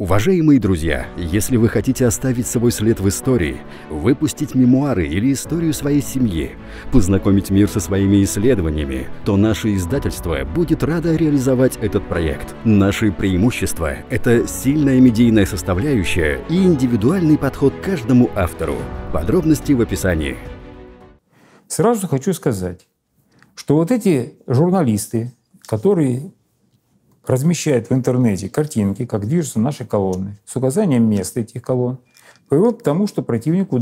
Уважаемые друзья, если вы хотите оставить свой след в истории, выпустить мемуары или историю своей семьи, познакомить мир со своими исследованиями, то наше издательство будет радо реализовать этот проект. Наши преимущества – это сильная медийная составляющая и индивидуальный подход к каждому автору. Подробности в описании. Сразу хочу сказать, что вот эти журналисты, которые размещают в интернете картинки, как движутся наши колонны, с указанием места этих колонн, приводит к тому, что противнику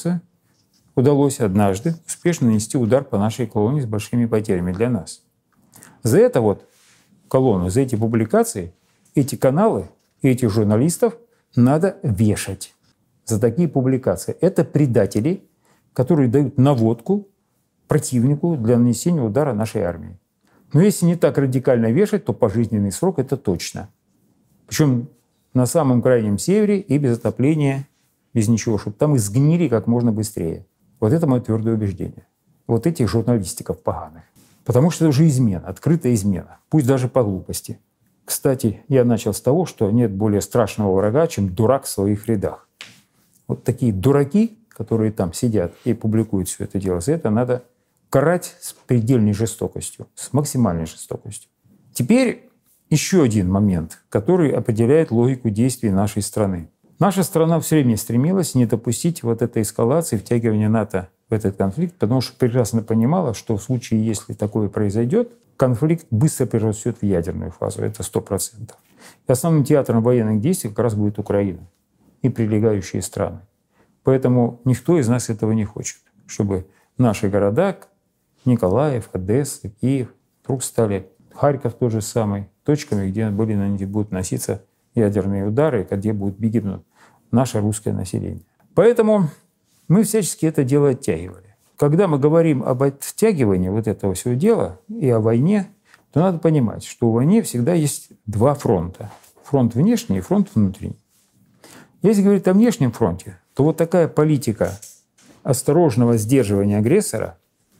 удалось однажды успешно нанести удар по нашей колонне с большими потерями для нас. За это вот колонну, за эти публикации, эти каналы и этих журналистов надо вешать за такие публикации. Это предатели, которые дают наводку противнику для нанесения удара нашей армии. Но если не так радикально вешать, то пожизненный срок – это точно. Причем на самом крайнем севере и без отопления, без ничего, чтобы там изгнили как можно быстрее. Вот это мое твердое убеждение. Вот этих журналистиков поганых. Потому что это уже измена, открытая измена. Пусть даже по глупости. Кстати, я начал с того, что нет более страшного врага, чем дурак в своих рядах. Вот такие дураки, которые там сидят и публикуют все это дело, за это надо карать с предельной жестокостью, с максимальной жестокостью. Теперь еще один момент, который определяет логику действий нашей страны. Наша страна все время стремилась не допустить вот этой эскалации, втягивания НАТО в этот конфликт, потому что прекрасно понимала, что в случае, если такое произойдет, конфликт быстро перерастет в ядерную фазу, это 100%. И основным театром военных действий как раз будет Украина и прилегающие страны. Поэтому никто из нас этого не хочет, чтобы наши города, Николаев, Одесса, Киев, вдруг стали, Харьков тот же самый, точками, где будут носиться ядерные удары, где будет гибнуть наше русское население. Поэтому мы всячески это дело оттягивали. Когда мы говорим об оттягивании вот этого всего дела и о войне, то надо понимать, что у войны всегда есть два фронта. Фронт внешний и фронт внутренний. Если говорить о внешнем фронте, то вот такая политика осторожного сдерживания агрессора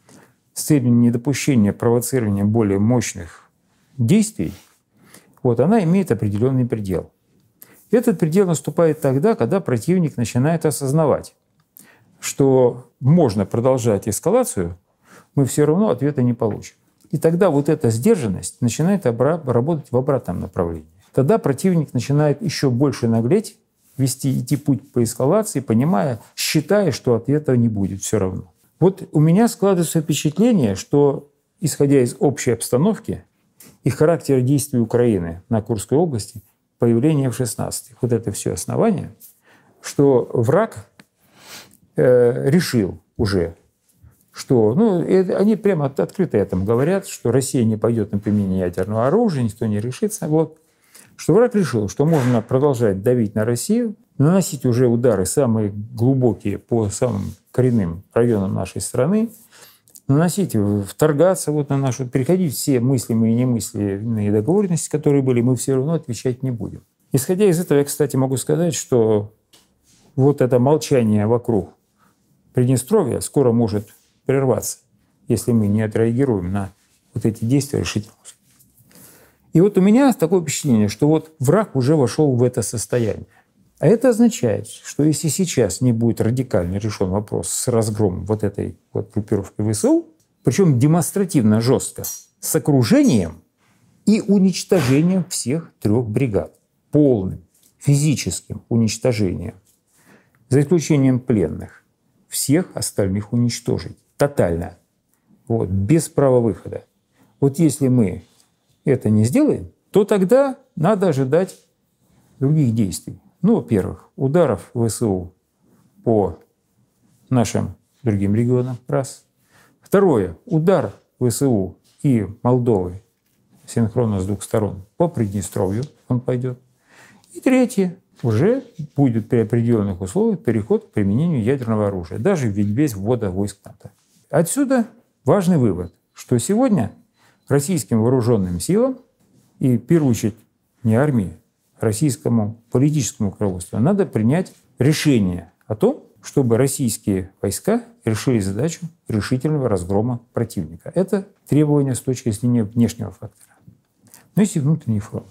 с целью недопущения провоцирования более мощных действий, вот она имеет определенный предел. Этот предел наступает тогда, когда противник начинает осознавать, что можно продолжать эскалацию, мы все равно ответа не получим. И тогда вот эта сдержанность начинает работать в обратном направлении. Тогда противник начинает еще больше наглеть, идти путь по эскалации, считая, что ответа не будет все равно. Вот у меня складывается впечатление, что, исходя из общей обстановки и характера действий Украины на Курской области, появление F-16, вот это все основание, что враг решил уже, что, они прямо открыто этому говорят, что Россия не пойдет на применение ядерного оружия, никто не решится. Вот. Что враг решил, что можно продолжать давить на Россию, наносить уже удары самые глубокие по самым коренным районам нашей страны, вторгаться вот на нашу, переходить все мыслимые и немыслимые договоренности, которые были, мы все равно отвечать не будем. Исходя из этого, я, кстати, могу сказать, что вот это молчание вокруг Приднестровья скоро может прерваться, если мы не отреагируем на вот эти действия решительно. И вот у меня такое впечатление, что вот враг уже вошел в это состояние. А это означает, что если сейчас не будет радикально решен вопрос с разгромом вот этой вот группировки ВСУ, причем демонстративно жестко, с окружением и уничтожением всех трех бригад, полным физическим уничтожением, за исключением пленных, всех остальных уничтожить тотально, вот, без права выхода. Вот если мы это не сделаем, то тогда надо ожидать других действий. Во-первых, ударов ВСУ по нашим другим регионам, раз. Второе, удар ВСУ и Молдовы синхронно с двух сторон по Приднестровью он пойдет. И третье, уже будет при определенных условиях переход к применению ядерного оружия, даже без ввода войск НАТО. Отсюда важный вывод, что сегодня российским вооруженным силам, и в первую очередь не армии, российскому политическому руководству, надо принять решение о том, чтобы российские войска решили задачу решительного разгрома противника. Это требование с точки зрения внешнего фактора. Но есть и внутренний фронт.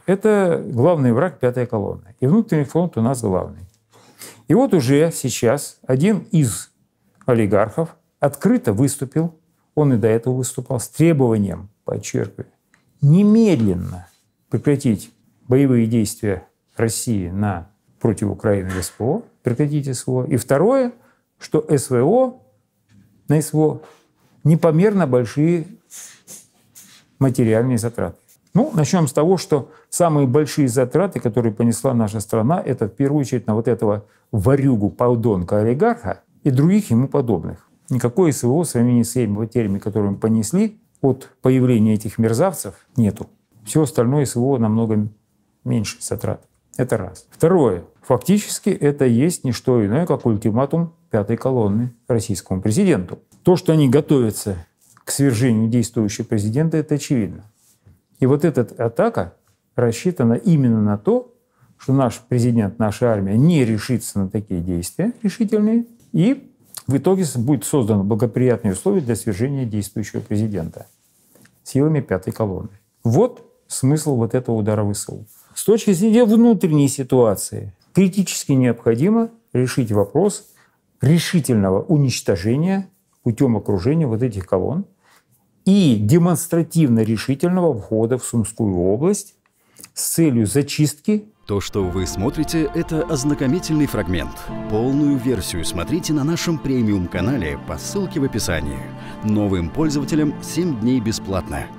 это главный враг пятой колонны. И внутренний фронт у нас главный. И вот уже сейчас один из олигархов открыто выступил, он и до этого выступал, с требованием, подчеркиваю, немедленно прекратить боевые действия России против Украины и СВО, прекратить СВО. И второе, что на СВО непомерно большие материальные затраты. Ну, начнем с того, что самые большие затраты, которые понесла наша страна, это в первую очередь на вот этого ворюгу, подонка, олигарха и других ему подобных. Никакой СВО в сравнении с теми потерями, которые мы понесли от появления этих мерзавцев, нету. Все остальное СВО намного меньше затрат. Это раз. Второе. Фактически это есть не что иное, как ультиматум пятой колонны российскому президенту. То, что они готовятся к свержению действующего президента, это очевидно. И вот эта атака рассчитана именно на то, что наш президент, наша армия не решится на такие действия решительные, и в итоге будет созданы благоприятные условия для свержения действующего президента силами пятой колонны. Вот смысл вот этого удара ВСУ. С точки зрения внутренней ситуации критически необходимо решить вопрос решительного уничтожения путем окружения вот этих колонн и демонстративно решительного входа в Сумскую область с целью зачистки. То, что вы смотрите, это ознакомительный фрагмент. Полную версию смотрите на нашем премиум-канале по ссылке в описании. Новым пользователям 7 дней бесплатно.